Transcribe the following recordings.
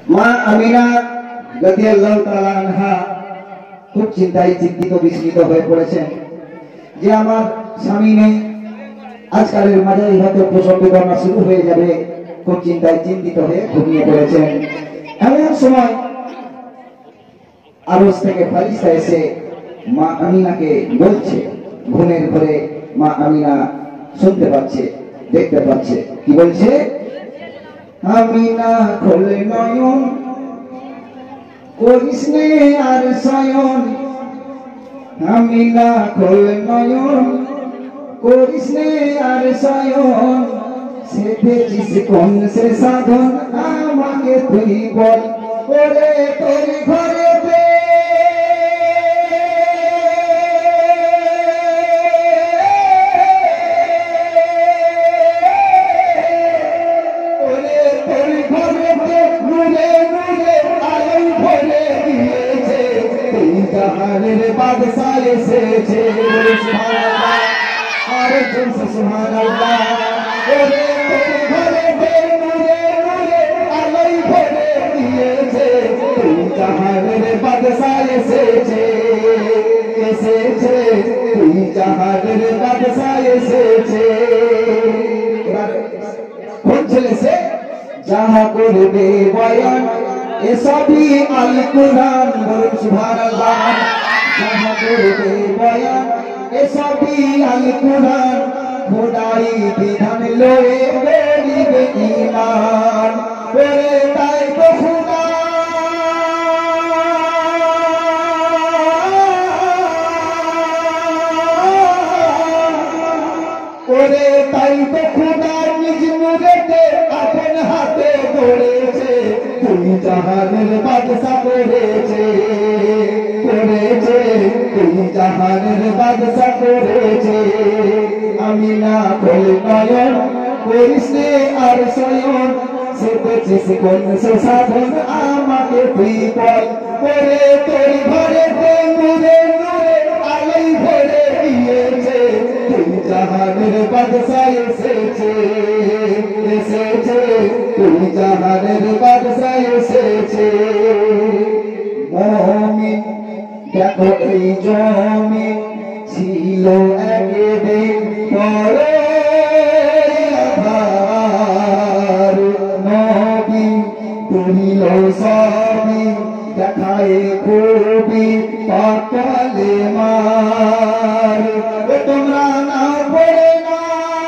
মা আমিনা রাদিয়াল্লাহু তাআলা আনহা খুব চিন্তায় চিন্তিত বিস্মিত হয়ে পড়েছেন যে আমার স্বামী নেই, আজকালের মাঝারি হয়তো প্রসব বেদনা শুরু হয়ে যাবে। খুব চিন্তায় চিন্তিত হয়ে ঘুমিয়ে পড়েছেন। এমন সময় আরশ থেকে ফারিস্তা এসে মা আমিনাকে বলছে, ঘুমের ঘরে মা আমিনা শুনতে পাচ্ছে, দেখতে পাচ্ছে। কি বলছে? আমিনা খোলে নয়ন, করিস নে আর শয়ন। আমিনা খোলে নয়ন, করিস নে আর শয়ন। সেধেছিস কোন সে সাধন, আমাকে তুই বল। ওরে তোর ঘরেতে জাহানের বাদশাহ এসেছে। সুবহানাল্লাহ, আরে তুই সুবহানাল্লাহ। ওরে তোর ঘরেতে নূরে নূরে আলোই ভরে দিয়েছে। তুই জাহানের বাদশাহ এসেছে, এসেছে। তুই জাহানের বাদশাহ এসেছে। কোন ছেলে সে? যাহা করবে বয়ান এসবই আল কুরআন। বলুন সুবহানাল্লাহ। যাহা করবে বয়ান এসবই আল কুরআন। খোদাই বিধান লয়ে করিবে ঈমান। ওরে তাই তো খোদা ওরে তাই তো খোদা নিজ নূরেতে আপন হাতে গড়েছে। তুই জাহানের বাদশাহ করেছে, করেছে। তুই জাহানের বাদশাহ করেছে। আমিনা খোল নয়ন, করিস নে আর শয়ন। সেধেছিস কোন সে সাধন, আমাকে তুই বল। ওরে তোর ঘরেতে নূরে নূরে আলোই ভরে দিয়েছে। তুই জাহানের বাদশাহ এসেছে, এসেছে। তুই জাহানের বাদশাহ এসেছে। মুমিন দেখো এই জমিন ছিল একদিন পরে আধার। নবী তুমিল সবই দেখায় খুবই পাকালে মার। তোমরা না পড়ে না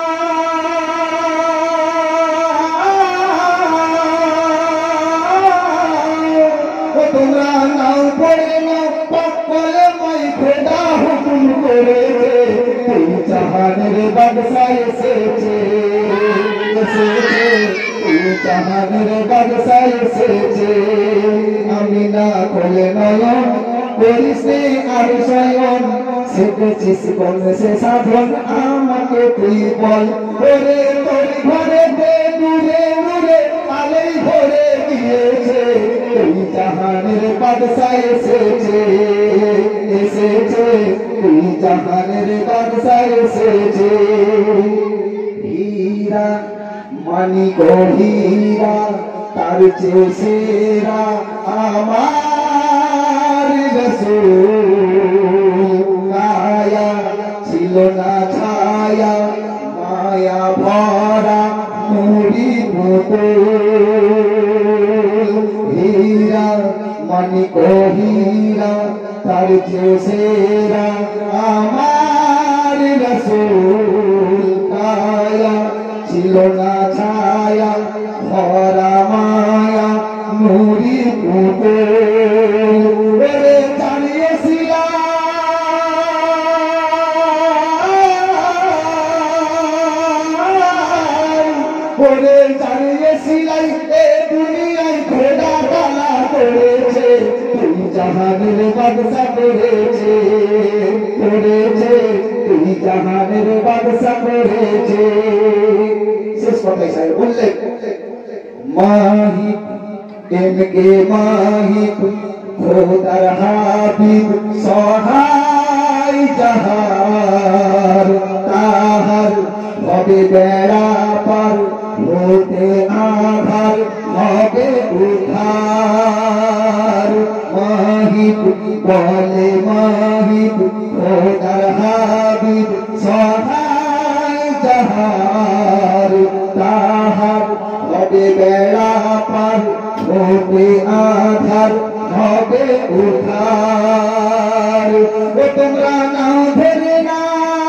তোমরা নাও পড়ে না পাকলে মই খোদা হুকুম করেছে। তুই জাহানের বাদশাহ এসেছে, এসেছে। তুই জাহানের বাদশাহ এসেছে। আমিনা খোলে নয়ন, করিস নে আর শয়ন। সেধেছিস কোন সে সাধন, আমাকে তুই বল। ওরে তোর ঘরেতে নূরে নূরে আলোই ভরে দিয়েছে। তুই জাহানের বাদশাহ এসেছে, এসেছে। তুই জাহানের বাদশাহ এসেছে। হীরা মানিক হীরা তার চেয়ে সেরা আমার রাসূল। মায়া ছিল না ছায়া, মায়া ভরা নুরি মুকুল। হীরা মানিক হীরা তার চেয়ে সেরা আমার রাসূল। কায়া ছিল না ছায়া, ভরা মায়া নুরি মুকুল। ওরে জানিয়েছিলাম ওরে জানিয়েছিলাই এ দুনিয়ায় খোদা তাআলা করেছে। তুই জাহানের বাদশাহ করেছে, করেছে। তুই জাহানের বাদশাহ করেছে। শেষ কথাই সাহেব বললেন, মাহিব এমকে মাহিব খোদার হাবিব সহায় যাহার। তাহার হবে বেড়া পার হতে আধার হবে উদ্ধার। বলে মাহিব খোদার হাবিব সহায় যাহার তাহার হবে বেড়া পার হবে আধার হবে উদ্ধার ও তোমরা নাও ধরে না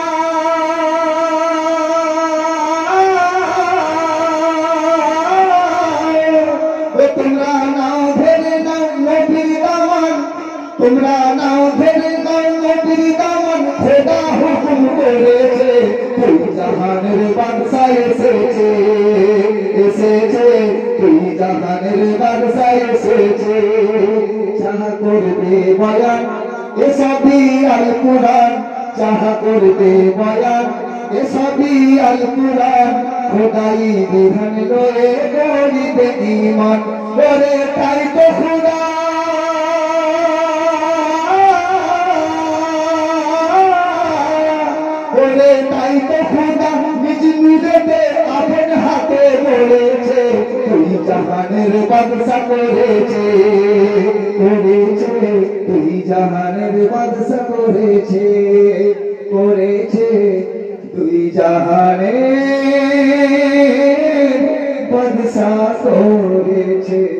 তোমরা নাও ধরে নাও নবীর দামান তোমরা নাও ধরে নাও নবীর দামান খোদা হুকুম করেছে তুই জাহানের বাদশা এসেছে এসেছে তুই জাহানের বাদশা এসেছে যাহা করবে বয়ান এসবই আল কুরআন যাহা করবে বয়ান এসবই আল কুরআন খোদাই বিধান লয়ে গরিবে ঈমান করে তাই তো খোদা করে তাই তো খোদা নিজ নিজেতে আপন হাতে বলেছে তুই জাহানের বাদশা করেছে করেছে তুই জাহানের বাদশা করেছে করেছে তুই জাহানের বাদশা করেছে।